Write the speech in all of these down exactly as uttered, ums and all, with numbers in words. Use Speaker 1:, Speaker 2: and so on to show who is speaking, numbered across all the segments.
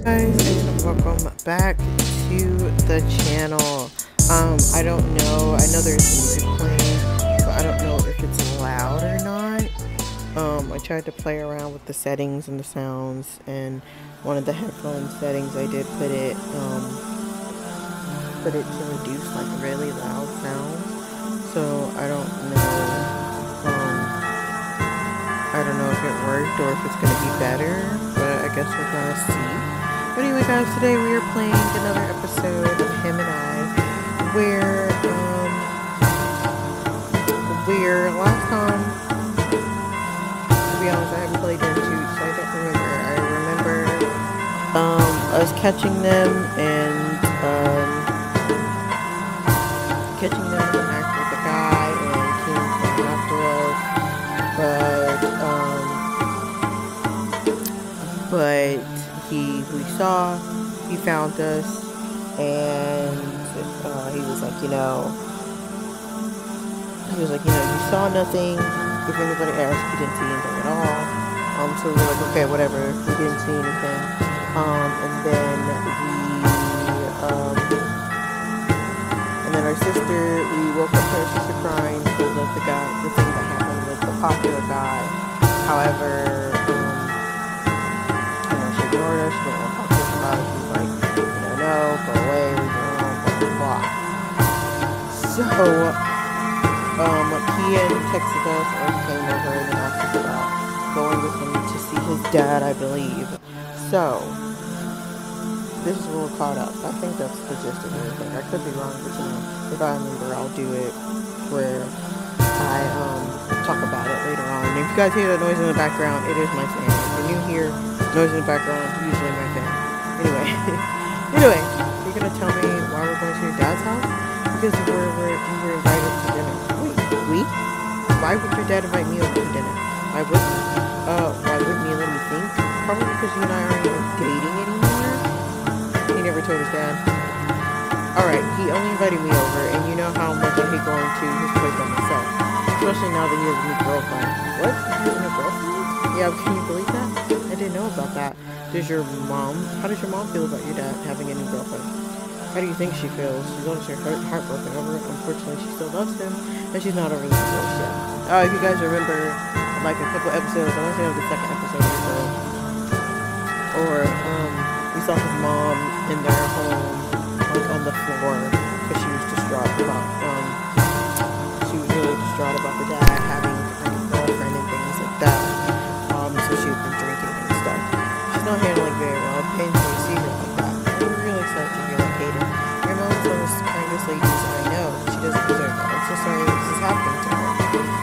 Speaker 1: Guys, and welcome back to the channel. um I don't know, I know there's music playing, but I don't know if it's loud or not. um I tried to play around with the settings and the sounds, and one of the headphone settings I did put it um put it to reduce like really loud sounds, so I don't know um I don't know if it worked or if it's gonna be better, but I guess we're gonna see. But anyway, guys, today we are playing another episode of Him and I, where, um, where last time, to be honest, I haven't played them too, so I don't remember. I remember, um, us catching them and, um, catching them and acting with the guy and King coming after us, but, um, but, He, we saw, he found us, and uh, he was like, you know, he was like, you know, you saw nothing. If anybody asked, you didn't see anything at all. Um, so we were like, okay, whatever. We didn't see anything. Um, and then we, um, and then our sister, we woke up to our sister crying because of the guy, the thing that happened with the popular guy. However, um, ignored us, she didn't want to talk to us about it. She was like, you know, no, go away, leave me alone, blah, blah, blah. So, um, Kian texted us or came over and asked us about going with him to see his dad, I believe. So, this is where we're caught up. I think that's the gist of everything. I could be wrong, but you know, if I remember, I'll do it where I, um, talk about it later on. And if you guys hear that noise in the background, it is my fan. If you're new here, noise in the background, usually my fan. Anyway, anyway, you're gonna tell me why we're going to your dad's house? Because we're, we're, we were invited to dinner. Wait, we? Why would your dad invite me over to dinner? Why wouldn't he? Uh, why wouldn't he? Let me think. Probably because you and I aren't even dating anymore. He never told his dad. Alright, he only invited me over, and you know how much I hate going to his place by myself. Especially now that he has a new girlfriend. What? He has a new girlfriend? Yeah, can you believe that? I didn't know about that. Does your mom, how does your mom feel about your dad having a new girlfriend? How do you think she feels? She's honestly heart, heartbroken over it. Unfortunately, she still loves him, and she's not over the divorce yet. Uh, if you guys remember, like a couple episodes, I want to say it was the second episode or so, or, um, we saw his mom in their home, like on the floor, because she was distraught about, um, she was really distraught about the dad having a new girlfriend and things like that. Um, so she's been drinking and stuff. She's not handling very well. It pains me to see her like that. I'm really excited to hear that, Kaden. Your mom is one of the kindest ladies I know. She doesn't deserve that. I'm so sorry that this is happening to her.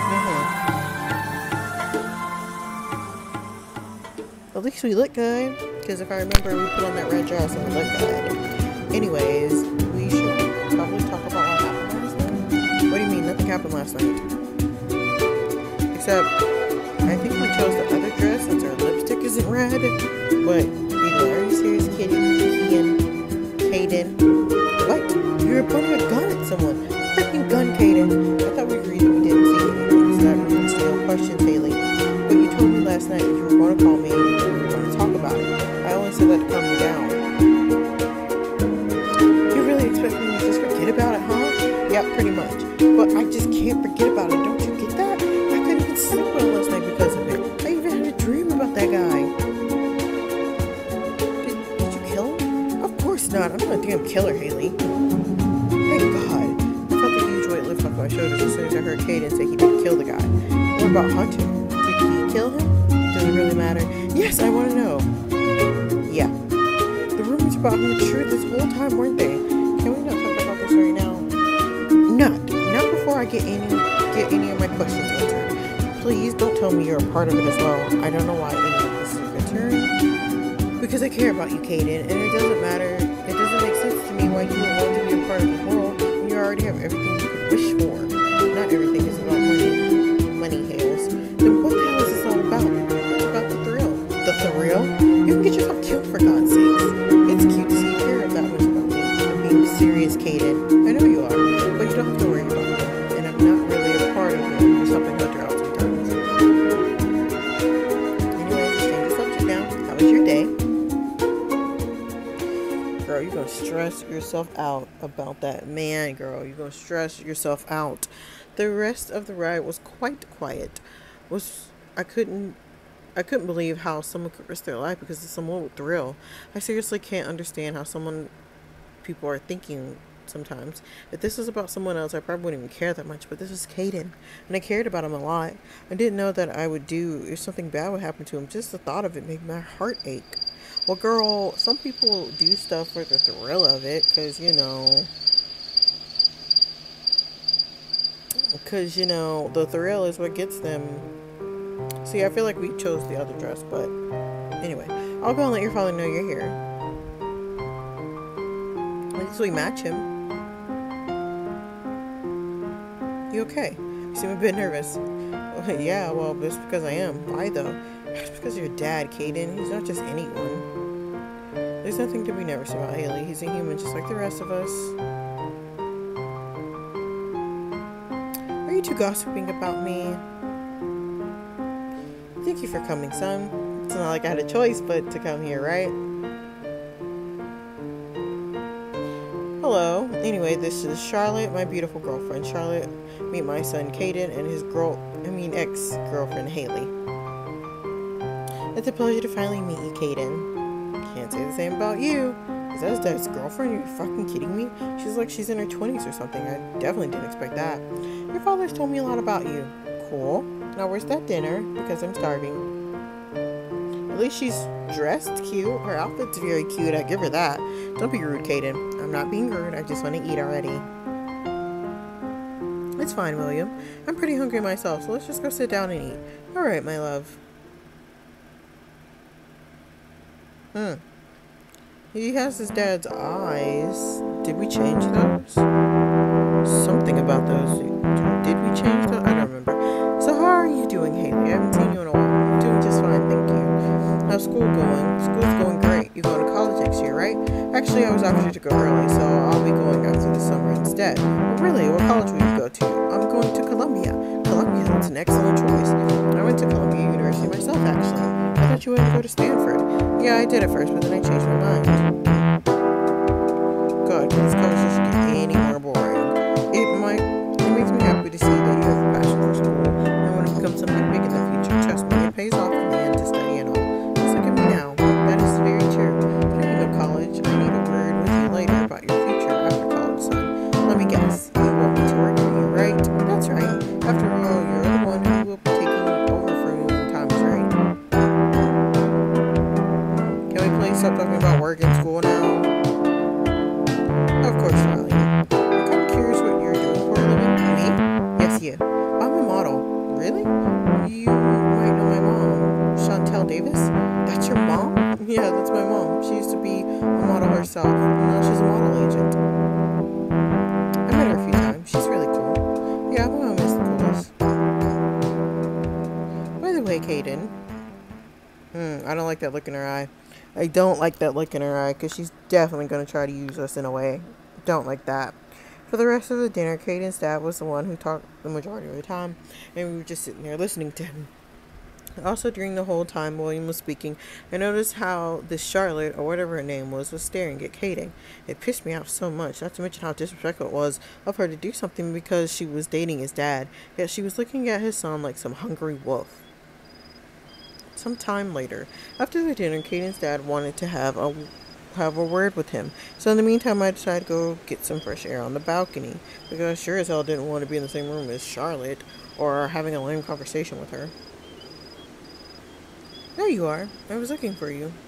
Speaker 1: Mm-hmm. At least we look good. Because if I remember, we put on that red dress and we look good. Anyways, we should probably talk about what happened last night. What do you mean? Nothing happened last night. Except, I think we chose the other dress since our lipstick isn't red. But, either are you serious, Kaden? Ian? Kaden? What? You were pointing a gun at someone. Freaking gun, Kaden. I thought we agreed that we didn't see anything. So that means no questions, Haley. But you told me last night that you were going to call me and you were going to talk about it. I only said that to calm you down. You really expect me to just forget about it, huh? Yeah, pretty much. But I just can't forget about it. Don't you get that? I couldn't even sleep well last night because of it. I even had a dream about that guy. Did, did you kill him? Of course not. I'm not a damn killer, Haley. Thank God. I felt the huge weight lift off my shoulders as soon as I heard Kaden say he didn't kill the guy. What about Hunter? Did he kill him? Does it really matter? Yes, I want to know. Yeah. The rumors about him were true this whole time, weren't they? Can we not talk about this right now? Not. Not before I get any get any of my questions answered. Please don't tell me you're a part of it as well. I don't know why any of this is a concern. Because I care about you, Kaden, and it doesn't matter. It doesn't make sense to me why you would want to be a part of the world when you already have everything you could wish for. Not everything is about money. Money, Hales. Then what the hell is this all about? It's about the thrill. The thrill? You can get yourself killed for God's sakes. It's cute to see you care that much about me. I'm being serious, Kaden. I know you are, but you don't have to worry about me. And I'm not really a part of it. There's something Hunter out sometimes. Anyway, just change the subject now. How was your day? girl, you're gonna stress yourself out about that man, girl. You're gonna stress yourself out. The rest of the ride was quite quiet. Was I couldn't I couldn't believe how someone could risk their life because of some little thrill. I seriously can't understand how someone people are thinking sometimes. If this was about someone else, I probably wouldn't even care that much, but this was Caden, and I cared about him a lot. I didn't know that I would do if something bad would happen to him. Just the thought of it made my heart ache. Well, girl, some people do stuff for the thrill of it, because, you know, because, you know, the thrill is what gets them. See, I feel like we chose the other dress, but anyway, I'll go and let your father know you're here. At least we match him. You okay? You seem a bit nervous. Well, yeah, well, just because I am. Why, though? It's because of your dad, Caden. He's not just anyone. There's nothing to be nervous about, Haley. He's a human just like the rest of us. Are you two gossiping about me? Thank you for coming, son. It's not like I had a choice but to come here, right? Hello. Anyway, this is Charlotte, my beautiful girlfriend. Charlotte, meet my son Caden and his girl, I mean ex-girlfriend Haley. It's a pleasure to finally meet you, Caden. Can't say the same about you. Is that his dad's girlfriend? Are you fucking kidding me? She's like she's in her twenties or something. I definitely didn't expect that. Your father's told me a lot about you. Cool. Now where's that dinner? Because I'm starving. At least she's dressed cute. Her outfit's very cute. I give her that. Don't be rude, Caden. I'm not being rude. I just want to eat already. It's fine, William. I'm pretty hungry myself, so let's just go sit down and eat. Alright, my love. Hmm. He has his dad's eyes. Did we change those? Something about those. Did we change those? I don't remember. So how are you doing, Haley? I haven't seen you in a while. I'm doing just fine, thank you. How's school going? School's going great. You're going to college next year, right? Actually, I was opted to go early, so I'll be going after the summer instead. But really, what college will you go to? I'm going to Columbia. Columbia, that's an excellent choice. I went to Columbia University myself, actually. I thought you wanted to go to Stanford. Yeah, I did at first, but then I changed my mind. God, can this conversation get any more boring? It might. It makes me happy to see that you have a passion for school and want to become something big in the future. Trust me, it pays off in the end to study and all. Just look at me now. That is very true. Speaking of college, I need a word with you later about your future after college, son. Let me guess. You want me to work for you, right? That's right. After all, you're the one who will be taking over for me when time is right. Can we please stop talking about work and school now? Of course, Riley. I'm kind of curious what you're doing for a living. Me? Yes, you. I'm a model. Really? You might know my mom, Chantel Davis. That's your mom? Yeah, that's my mom. She used to be a model herself. Now she's a model agent. I met her a few times. She's really cool. Yeah, my mom is the coolest. By the way, Caden. Hmm, I don't like that look in her eye. I don't like that look in her eye because she's definitely going to try to use us in a way. Don't like that. For the rest of the dinner, Caden's dad was the one who talked the majority of the time, and we were just sitting there listening to him. Also, during the whole time William was speaking, I noticed how this Charlotte, or whatever her name was, was staring at Caden. It pissed me off so much, not to mention how disrespectful it was of her to do something because she was dating his dad, yet she was looking at his son like some hungry wolf. Some time later, after the dinner, Caden's dad wanted to have a have a word with him. So in the meantime, I decided to go get some fresh air on the balcony because I sure as hell didn't want to be in the same room as Charlotte or having a lame conversation with her. There you are. I was looking for you.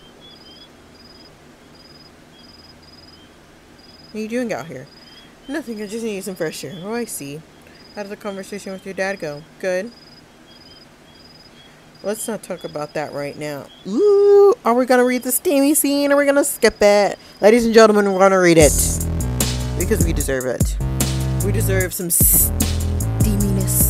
Speaker 1: What are you doing out here? Nothing. I just need some fresh air. Oh, I see. How did the conversation with your dad go? Good. Let's not talk about that right now. Ooh, are we going to read the steamy scene or are we going to skip it? Ladies and gentlemen, we're going to read it. Because we deserve it. We deserve some steaminess.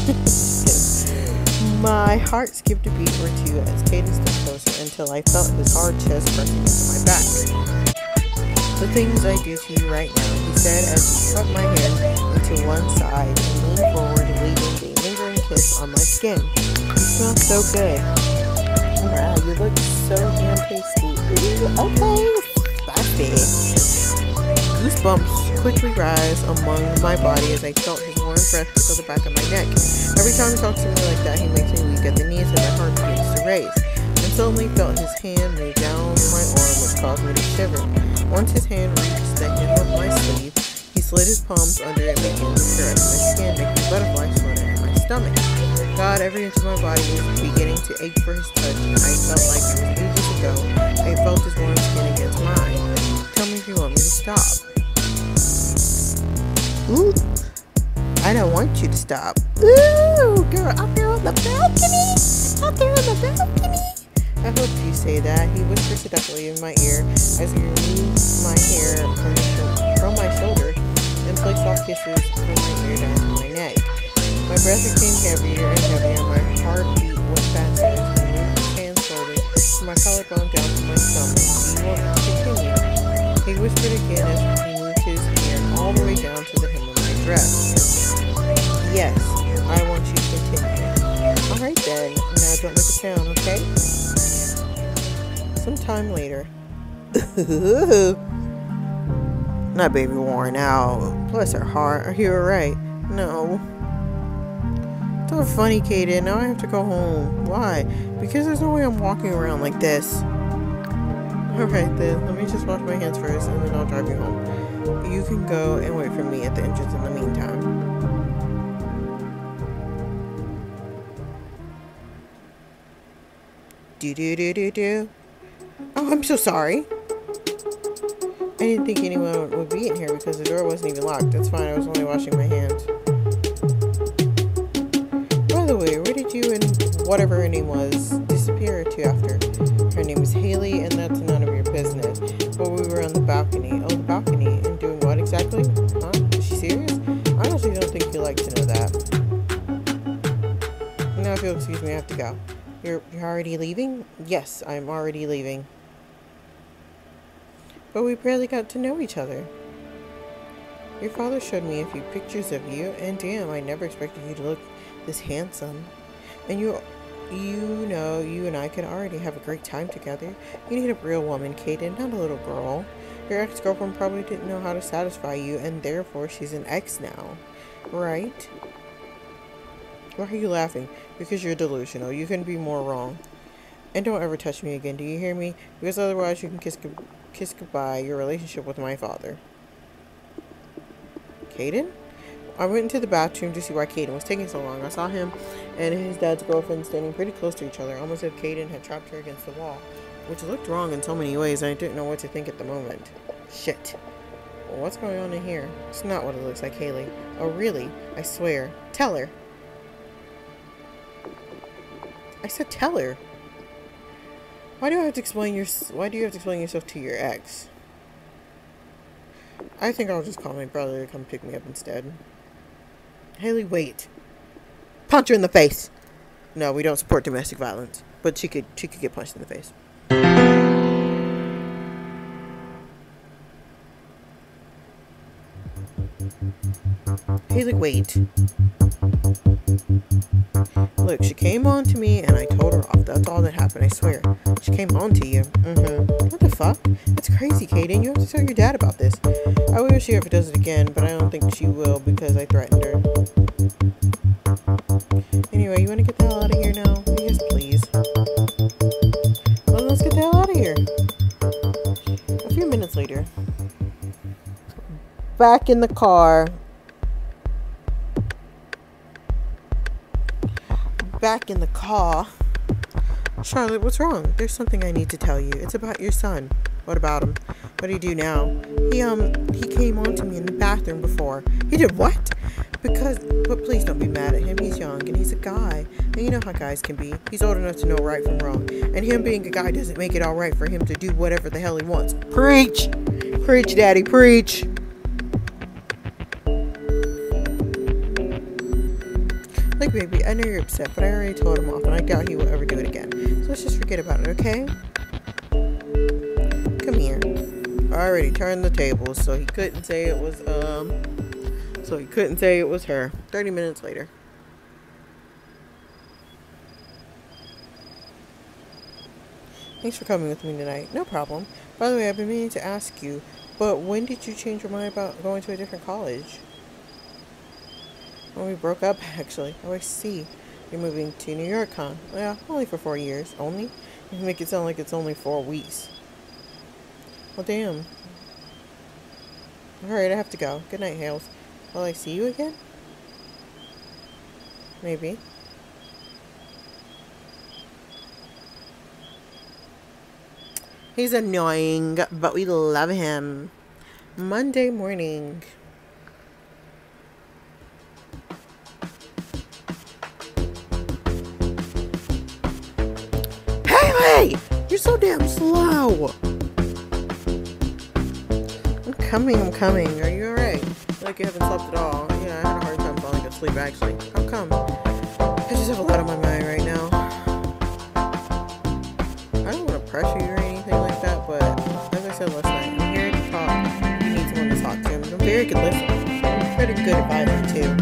Speaker 1: My heart skipped a beat or two as Caden stepped closer until I felt his hard chest pressing into my back. The things I do to you right now, he said as he tucked my hand into one side and leaned forward, leaving a lingering kiss on my skin. You smell so good. Wow, you look so damn tasty. Ooh, okay, that's fair. Goosebumps quickly rise among my body as I felt his warm breath tickle the back of my neck. Every time he talks to me like that, he makes me weak at the knees and my heart begins to race. And suddenly felt his hand move down my arm, which caused me to shiver. Once his hand reached the hem of my sleeve, he slid his palms under it, making me caress my skin, making butterflies flutter in my stomach. God, every inch of my body was beginning to ache for his touch, and I felt like it was ages ago. I felt his warm skin against mine. Tell me if you want me to stop. Ooh, I don't want you to stop. Ooh, girl, out there on the balcony, out there on the balcony. I hope you say that. He whispered seductively in my ear as he removed my hair from, from my shoulder and placed soft kisses from my ear down to my neck. My breath became heavier and heavier. My heartbeat was faster as he moved his hand slowly from my collarbone down to my stomach. He wanted to continue. He whispered again as he moved his hand all the way down to the hem of my dress. Yes, I want you to continue. Alright then, now don't make a sound, okay? Sometime later. That baby worn out. Bless her heart. Are you alright? No. So funny, Kaden. Now I have to go home. Why? Because there's no way I'm walking around like this. Alright then, let me just wash my hands first and then I'll drive you home. You can go and wait for me at the entrance in the meantime. Do do do do do. Oh, I'm so sorry. I didn't think anyone would be in here because the door wasn't even locked. That's fine, I was only washing my hands. By the way, where did you and whatever her name was disappear to after? Her name is Haley, and that's none of your business. But we were on the balcony. Oh, the balcony. And doing what exactly? Huh? Is she serious? I honestly don't think you'd like to know that. Now, if you'll excuse me, I have to go. You're, you're already leaving? Yes, I'm already leaving. But we barely got to know each other. Your father showed me a few pictures of you, and damn, I never expected you to look this handsome. And you, you know, you and I could already have a great time together. You need a real woman, Kaden, not a little girl. Your ex-girlfriend probably didn't know how to satisfy you, and therefore she's an ex now. Right? Why are you laughing? Because you're delusional. You couldn't be more wrong. And don't ever touch me again, do you hear me? Because otherwise you can kiss, kiss goodbye your relationship with my father. Kaden? I went into the bathroom to see why Kaden was taking so long. I saw him and his dad's girlfriend standing pretty close to each other, almost as if Kaden had trapped her against the wall, which looked wrong in so many ways, and I didn't know what to think at the moment. Shit. Well, what's going on in here? It's not what it looks like, Haley. Oh, really? I swear. Tell her. I said tell her. Why do I have to explain your? Why do you have to explain yourself to your ex? I think I'll just call my brother to come pick me up instead. Haley, wait. Punch her in the face. No, we don't support domestic violence, but she could she could get punched in the face. Haley, wait. Look, she came on to me and I told her off. That's all that happened, I swear. She came on to you. Mm-hmm. What the fuck? That's crazy, Kaden. You have to tell your dad about this. I wish she ever does it again, but I don't think she will because I threatened her. Anyway, you want to get the hell out of here now? Yes, please. Well, let's get the hell out of here. A few minutes later. Back in the car. Back in the car. Charlotte, what's wrong? There's something I need to tell you. It's about your son. What about him? What did he do now? He, um, he came on to me in the bathroom before. He did what? Because, but please don't be mad at him. He's young and he's a guy. And you know how guys can be. He's old enough to know right from wrong. And him being a guy doesn't make it all right for him to do whatever the hell he wants. Preach! Preach, Daddy, preach! Look, baby, I know you're upset, but I already told him off, and I doubt he will ever do it again. So let's just forget about it, okay? Come here. I already turned the tables, so he couldn't say it was, um... So he couldn't say it was her. thirty minutes later. Thanks for coming with me tonight. No problem. By the way, I've been meaning to ask you, but when did you change your mind about going to a different college? When we broke up, actually. Oh, I see. You're moving to New York, huh? Yeah, only for four years. Only? You make it sound like it's only four weeks. Well, damn. Alright, I have to go. Good night, Hales. Will I see you again? Maybe. He's annoying, but we love him. Monday morning. Haley! You're so damn slow! I'm coming, I'm coming. Are you alright? Like you haven't slept at all. Yeah, I had a hard time falling asleep actually. How come? I just have a lot on my mind right now. I don't want to pressure you or anything like that, but as I said last night, I'm here to talk. You need someone to talk to. I'm a very good listener. I'm pretty good advisor too.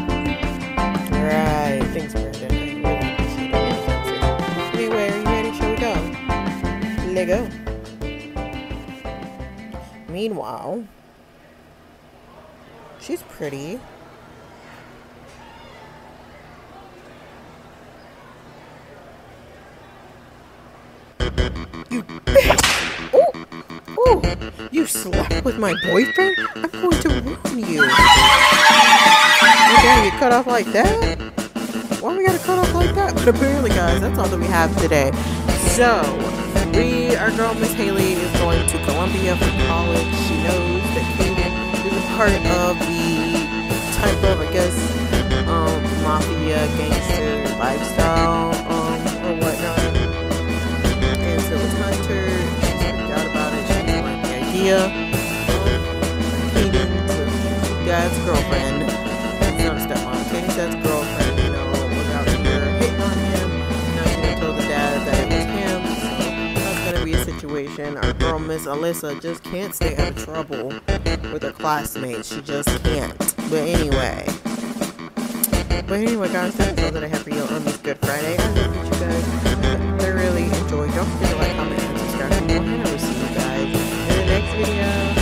Speaker 1: Right. Thanks, Brandon. I really appreciate it. Anyway, are you ready? Shall we go? Let go. Meanwhile, she's pretty. You bitch! Oh! Oh! You slept with my boyfriend? I'm going to ruin you. Okay, you cut off like that? Why we gotta cut off like that? But apparently, guys, that's all that we have today. So, we, our girl Miss Haley is going to Columbia for college. She knows that Kaden is a part of the type of, I guess, um, mafia, gangster lifestyle, um, or whatnot. And so it's Hunter. She freaked out about it. She didn't like the idea of Kaden's dad's girlfriend. It's not a stepmom. Kaden's dad's girlfriend, you know, was out here hitting on him. Now she done told the dad that it was him. So that's gonna be a situation. Our girl Miss Alyssa just can't stay out of trouble with her classmates. She just can't. But anyway. But anyway, guys, that's all that I have for you on this Good Friday. I hope that you guys thoroughly enjoyed. Don't forget to like, comment, and subscribe for more. And I will see you guys in the next video.